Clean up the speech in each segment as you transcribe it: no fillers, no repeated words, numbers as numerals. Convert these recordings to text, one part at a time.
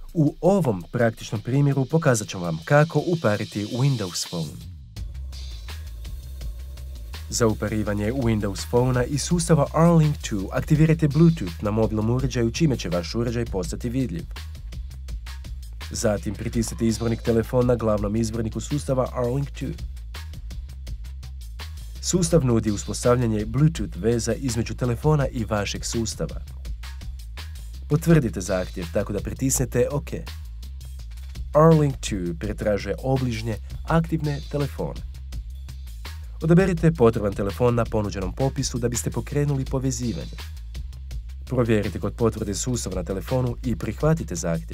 U ovom praktičnom primjeru pokazat ću vam kako upariti Windows Phone. Za uparivanje Windows Phone-a i sustava R-Link 2 aktivirajte Bluetooth na mobilnom uređaju, čime će vaš uređaj postati vidljiv. Zatim pritisnite izvornik telefona na glavnom izvorniku sustava R-Link 2. Sustav nudi uspostavljanje Bluetooth veza između telefona i vašeg sustava. Potvrdite zahtjev tako da pritisnete OK. R-Link 2 pretražuje obližnje aktivne telefone. Odaberite potreban telefon na ponuđenom popisu da biste pokrenuli povezivanje. Provjerite kod potvrde sustava na telefonu i prihvatite zahtjev.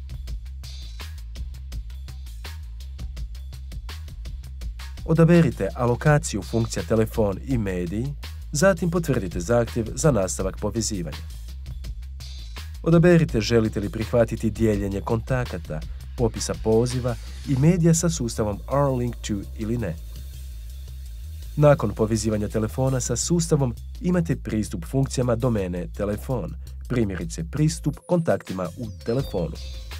Odaberite alokaciju funkcija telefon i mediji, zatim potvrdite zahtjev za nastavak povezivanja. Odaberite želite li prihvatiti dijeljenje kontakata, popisa poziva i medija sa sustavom R-Link 2 ili ne. Nakon povezivanja telefona sa sustavom imate pristup funkcijama domene telefon, primjerice pristup kontaktima u telefonu.